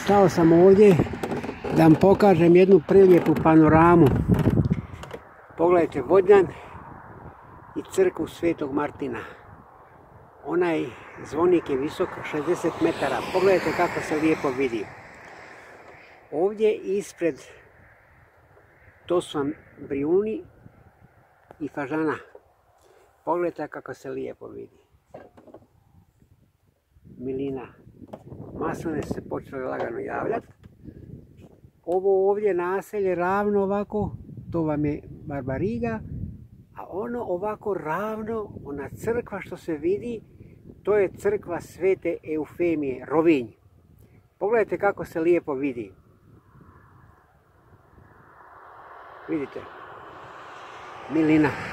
Stao sam ovdje da vam pokažem jednu prelijepu panoramu. Pogledajte Vodnjan i crkvu Svetog Martina. Onaj zvonik je visok 60 metara. Pogledajte kako se lijepo vidi. Ovdje ispred, to su vam Brijuni i Fažana. Pogledajte kako se lijepo vidi. Milina. Masline se počele lagano javljati. Ovo ovdje naselje ravno ovako, to vam je Barbariga, a ono ovako ravno, ona crkva što se vidi, to je crkva Svete Eufemije, Rovinj. Pogledajte kako se lijepo vidi. Vidite? Milina.